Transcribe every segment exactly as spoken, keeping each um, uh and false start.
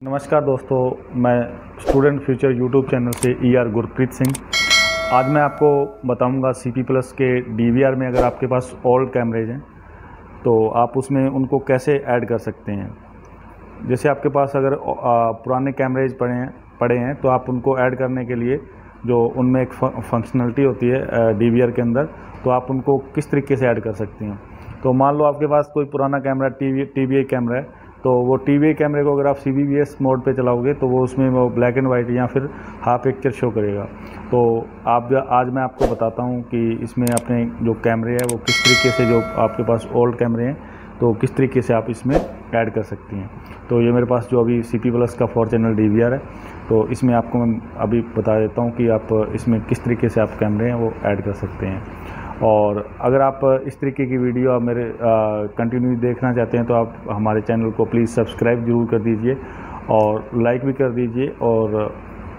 नमस्कार दोस्तों, मैं स्टूडेंट फ्यूचर यूट्यूब चैनल से ई आर गुरप्रीत सिंह। आज मैं आपको बताऊंगा सी पी प्लस के डी वी आर में अगर आपके पास ओल्ड कैमरेज हैं तो आप उसमें उनको कैसे ऐड कर सकते हैं। जैसे आपके पास अगर आ, पुराने कैमरेज पड़े हैं पड़े हैं तो आप उनको ऐड करने के लिए जो उनमें एक फंक्शनलिटी होती है डी वी आर के अंदर, तो आप उनको किस तरीके से ऐड कर सकते हैं। तो मान लो आपके पास कोई पुराना camera T V T V I camera है, तो वो टी वी आई कैमरे को अगर आप C V V S mode पे चलाओगे तो वो उसमें वो ब्लैक एंड वाइट या फिर हाफ पिक्चर शो करेगा। तो आप आज मैं आपको बताता हूँ कि इसमें अपने जो कैमरे हैं वो किस तरीके से, जो आपके पास ओल्ड कैमरे हैं तो किस तरीके से आप इसमें ऐड कर सकती हैं। तो ये मेरे पास जो अभी सी पी प्लस का four channel D V R है, तो इसमें आपको मैं अभी बता देता हूँ कि आप इसमें किस तरीके से आप कैमरे हैं वो ऐड कर सकते हैं। और अगर आप इस तरीके की वीडियो आप मेरे कंटिन्यू देखना चाहते हैं तो आप हमारे चैनल को प्लीज़ सब्सक्राइब ज़रूर कर दीजिए और लाइक भी कर दीजिए, और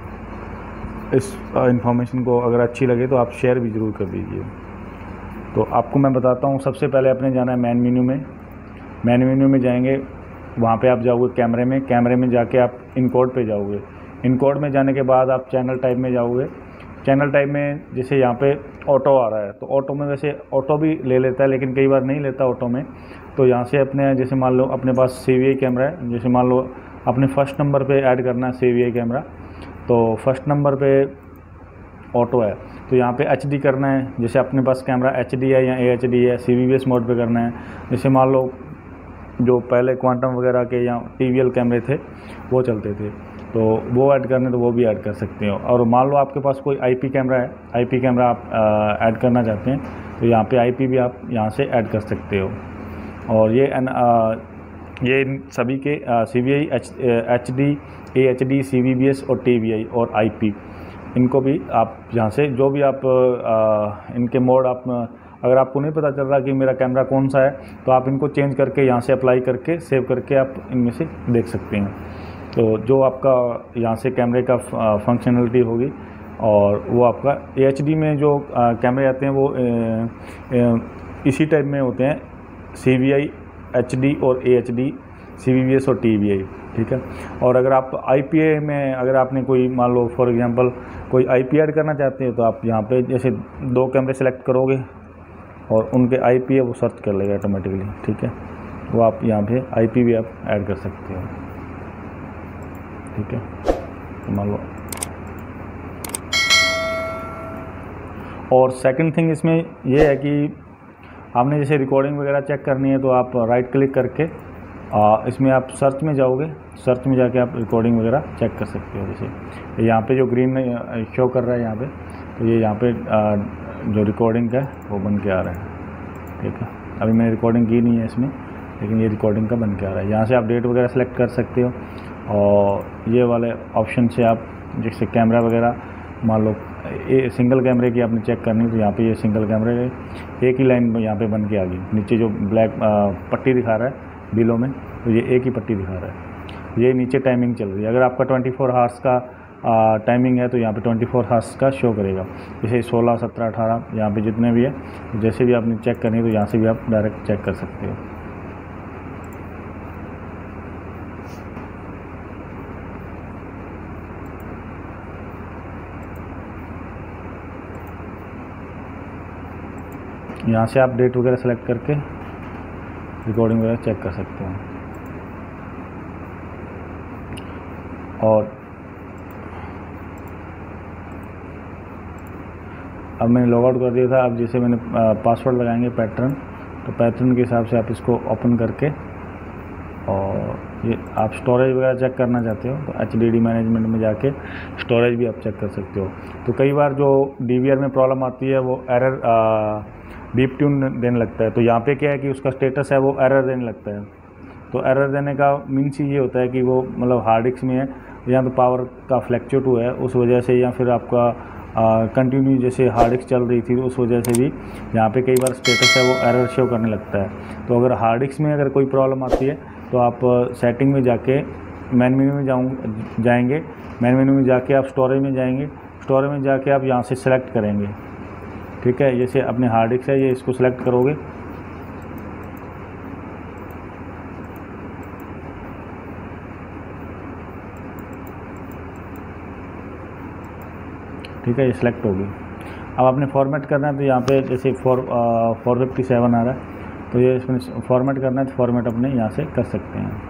इस इंफॉर्मेशन को अगर अच्छी लगे तो आप शेयर भी ज़रूर कर दीजिए। तो आपको मैं बताता हूँ, सबसे पहले आपने जाना है मैन मेन्यू में। मैन मेन्यू में जाएंगे, वहाँ पे आप जाओगे कैमरे में। कैमरे में जाके आप इनकोड पे जाओगे। इनकोड में जाने के बाद आप चैनल टाइप में जाओगे। चैनल टाइप में जैसे यहाँ पे ऑटो आ रहा है, तो ऑटो में वैसे ऑटो भी ले लेता है लेकिन कई बार नहीं लेता ऑटो में। तो यहाँ से अपने जैसे मान लो अपने पास सी वी आई कैमरा है, जैसे मान लो अपने फर्स्ट नंबर पे ऐड करना है सी वी आई कैमरा, तो फर्स्ट नंबर पे ऑटो है तो यहाँ पे एच डी करना है। जैसे अपने पास कैमरा एच डी है या ए एच डी है, C V V S mode पे करना है। जैसे मान लो जो पहले क्वांटम वगैरह के या टी वी एल कैमरे थे वो चलते थे, तो वो ऐड करने तो वो भी ऐड कर सकते हो। और मान लो आपके पास कोई आई पी कैमरा है, आई पी कैमरा आप ऐड करना चाहते हैं तो यहाँ पे आई पी भी आप यहाँ से ऐड कर सकते हो। और ये एन आ, ये इन सभी के C V I, H H D, A H D, C V V S और टी वी आई और आई पी, इनको भी आप यहाँ से जो भी आप आ, इनके मोड आप, अगर आपको नहीं पता चल रहा कि मेरा कैमरा कौन सा है तो आप इनको चेंज करके यहाँ से अप्लाई करके सेव करके आप इनमें से देख सकते हैं। तो जो आपका यहाँ से कैमरे का फंक्शनलिटी होगी, और वो आपका ए एच डी में जो कैमरे आते हैं वो ए, ए, इसी टाइप में होते हैं, C V I, H D और A H D, C V V S और टी वी आई, ठीक है। और अगर आप आई पी ए में अगर आपने कोई मान लो फॉर एग्जांपल कोई आई पी ऐड करना चाहते हैं तो आप यहाँ पे जैसे दो कैमरे सेलेक्ट करोगे और उनके आई पी है वो सर्च कर लेगा ऑटोमेटिकली, ठीक है। वो आप यहाँ पे आई पी भी आप ऐड कर सकते हो, ठीक है। तो मान लो, और सेकंड थिंग इसमें ये है कि आपने जैसे रिकॉर्डिंग वगैरह चेक करनी है तो आप राइट क्लिक करके आ, इसमें आप सर्च में जाओगे। सर्च में जाके आप रिकॉर्डिंग वगैरह चेक कर सकते हो। जैसे यहाँ पे जो ग्रीन शो कर रहा है यहाँ पे, तो ये यहाँ पे आ, जो रिकॉर्डिंग का वो बन के आ रहा है, ठीक है। अभी मैंने रिकॉर्डिंग की नहीं है इसमें, लेकिन ये रिकॉर्डिंग का बन के आ रहा है। यहाँ से आप डेट वगैरह सेलेक्ट कर सकते हो, और ये वाले ऑप्शन से आप जैसे कैमरा वगैरह मान लो ए, सिंगल कैमरे की आपने चेक करनी तो यहाँ पे ये सिंगल कैमरे एक ही लाइन यहाँ पे बन के आ गई। नीचे जो ब्लैक पट्टी दिखा रहा है बिलों में, तो ये एक ही पट्टी दिखा रहा है। ये नीचे टाइमिंग चल रही है। अगर आपका ट्वेंटी फोर हावर्स का टाइमिंग है तो यहाँ पे ट्वेंटी फोर हावर्स का शो करेगा। जैसे सोलह, सत्रह, अठारह यहाँ पे जितने भी है, जैसे भी आपने चेक करनी है तो यहाँ से भी आप डायरेक्ट चेक कर सकते हो। यहाँ से आप डेट वगैरह सेलेक्ट करके रिकॉर्डिंग वगैरह चेक कर सकते हैं। और अब मैंने लॉग आउट कर दिया था। अब जैसे मैंने पासवर्ड लगाएंगे पैटर्न, तो पैटर्न के हिसाब से आप इसको ओपन करके, और ये आप स्टोरेज वगैरह चेक करना चाहते हो तो एच डी डी मैनेजमेंट में जाके स्टोरेज भी आप चेक कर सकते हो। तो कई बार जो डी वी आर में प्रॉब्लम आती है वो एरर बीप ट्यून देने लगता है। तो यहाँ पे क्या है कि उसका स्टेटस है वो एरर देने लगता है। तो एरर देने का मीन्स ये होता है कि वो मतलब हार्ड डिस्क में है या तो पावर का फ्लैक्चुएट हुआ है उस वजह से, या फिर आपका कंटिन्यू जैसे हार्ड डिस्क चल रही थी उस वजह से भी यहाँ पे कई बार स्टेटस है वो एरर शो करने लगता है। तो अगर हार्ड डिस्क में अगर कोई प्रॉब्लम आती है तो आप सेटिंग में जाके मैन मेन्यू में जाऊँ जाएंगे मैन मेन्यू में जाके आप स्टोरेज में जाएंगे। स्टोरेज में जाके आप यहाँ से सेलेक्ट करेंगे, ठीक है। जैसे अपने हार्ड डिस्क है ये, इसको सेलेक्ट करोगे ठीक है, ये सिलेक्ट होगी। अब आपने फॉर्मेट करना है तो यहाँ पे जैसे फोर फोर फिफ्टी सेवन आ रहा है, तो ये इसमें फॉर्मेट करना है तो फॉर्मेट अपने यहाँ से कर सकते हैं।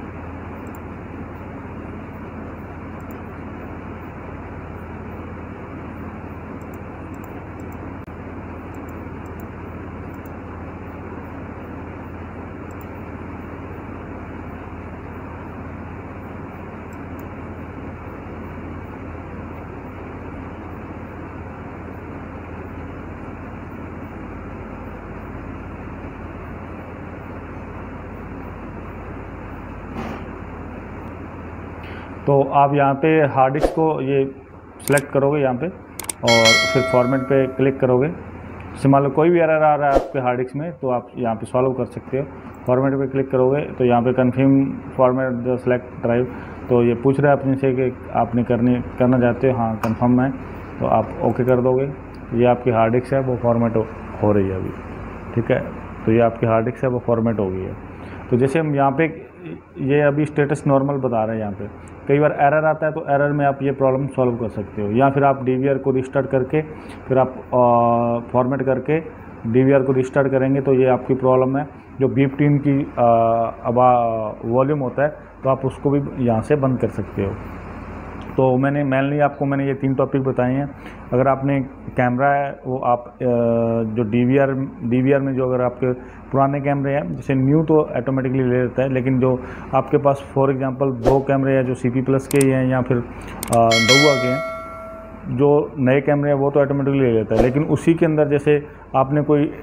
तो आप यहाँ पे हार्ड डिस्क को ये सिलेक्ट करोगे यहाँ पे और फिर फॉर्मेट पे क्लिक करोगे। जैसे मान लो कोई भी एरर आ रहा है आपके हार्ड डिस्क में तो आप यहाँ पे सॉल्व कर सकते हो। फॉर्मेट पे क्लिक करोगे तो यहाँ पे confirm format the select drive, तो ये पूछ रहा है अपने से कि आपने करनी करना चाहते हो, हाँ कन्फर्म है, तो आप ओके कर दोगे। ये आपकी हार्ड डिस्क है वो फॉर्मेट हो, हो रही है अभी, ठीक है। तो ये आपकी हार्ड डिस्क है वो फॉर्मेट हो गई है। तो जैसे हम यहाँ पे ये अभी स्टेटस नॉर्मल बता रहे हैं, यहाँ पे कई बार एरर आता है तो एरर में आप ये प्रॉब्लम सॉल्व कर सकते हो, या फिर आप डीवीआर को रिस्टार्ट करके फिर आप फॉर्मेट करके डीवीआर को रिस्टार्ट करेंगे तो ये आपकी प्रॉब्लम है जो बीप टीम की अब वॉल्यूम होता है तो आप उसको भी यहाँ से बंद कर सकते हो। तो मैंने मेनली आपको मैंने ये तीन टॉपिक बताए हैं। अगर आपने कैमरा है वो आप जो डीवीआर डीवीआर में जो अगर आपके पुराने कैमरे हैं, जैसे न्यू तो ऑटोमेटिकली ले लेता है, लेकिन जो आपके पास फॉर एग्जांपल दो कैमरे हैं जो सीपी प्लस के ही हैं या फिर दउआ के हैं, जो नए कैमरे हैं वो तो ऑटोमेटिकली ले लेता है। लेकिन उसी के अंदर जैसे आपने कोई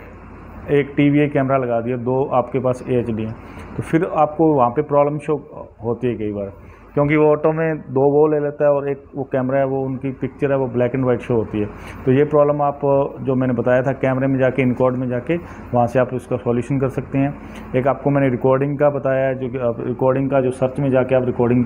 एक टीवीए कैमरा लगा दिया, दो आपके पास ए एच डी हैं, तो फिर आपको वहाँ पे प्रॉब्लम शो होती है कई बार, क्योंकि वो ऑटो में दो वो ले लेता है और एक वो कैमरा है वो उनकी पिक्चर है वो ब्लैक एंड वाइट शो होती है। तो ये प्रॉब्लम आप जो मैंने बताया था कैमरे में जाके इनकोड में जाके वहाँ से आप इसका सॉल्यूशन कर सकते हैं। एक आपको मैंने रिकॉर्डिंग का बताया है, जो कि आप रिकॉर्डिंग का जो सर्च में जाके आप रिकॉर्डिंग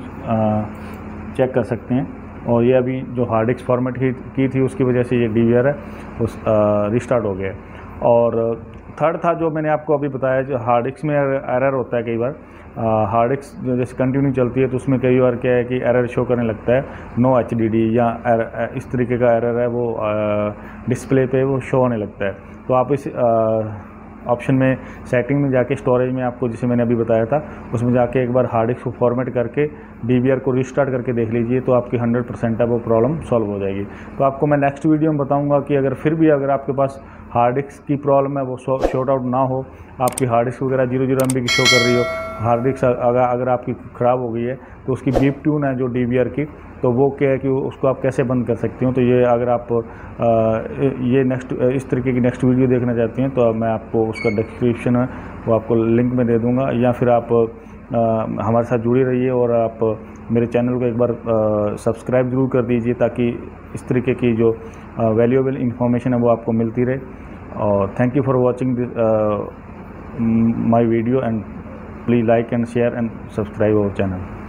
चेक कर सकते हैं। और ये अभी जो हार्ड डिस्क फॉर्मेट की, की थी उसकी वजह से ये डी वी आर है उस रिस्टार्ट हो गया। और थर्ड था जो मैंने आपको अभी बताया, जो हार्ड डिस्क में एरर होता है कई बार, हार्ड डिस्क जैसे कंटिन्यू चलती है तो उसमें कई बार क्या है कि एरर शो करने लगता है, नो एच डी डी या एर, इस तरीके का एरर है वो डिस्प्ले पे वो शो होने लगता है। तो आप इस ऑप्शन में सेटिंग में जाके स्टोरेज में आपको जैसे मैंने अभी बताया था उसमें जाके एक बार हार्ड डिस्क को फॉर्मेट करके डीवीआर को रिस्टार्ट करके देख लीजिए, तो आपकी हंड्रेड परसेंट है वो प्रॉब्लम सॉल्व हो जाएगी। तो आपको मैं नेक्स्ट वीडियो में बताऊंगा कि अगर फिर भी अगर आपके पास हार्ड डिस्क की प्रॉब्लम है वो शॉर्ट आउट ना हो, आपकी हार्ड डिस्क वगैरह जीरो जीरो एम बी की शो कर रही हो, हार्ड डिस्क अगर अगर आपकी ख़राब हो गई है तो उसकी बीप ट्यून है जो डीवीआर की, तो वो क्या है कि उसको आप कैसे बंद कर सकती हो। तो ये अगर आप आ, ये नेक्स्ट इस तरीके की नेक्स्ट वीडियो देखना चाहती हैं तो मैं आपको उसका डिस्क्रिप्शन है वो आपको लिंक में दे दूँगा, या फिर आप आ, हमारे साथ जुड़े रहिए और आप मेरे चैनल को एक बार सब्सक्राइब ज़रूर कर दीजिए ताकि इस तरीके की जो वैल्यूएबल इंफॉर्मेशन है वो आपको मिलती रहे। और thank you for watching this my video and please like and share and subscribe our channel.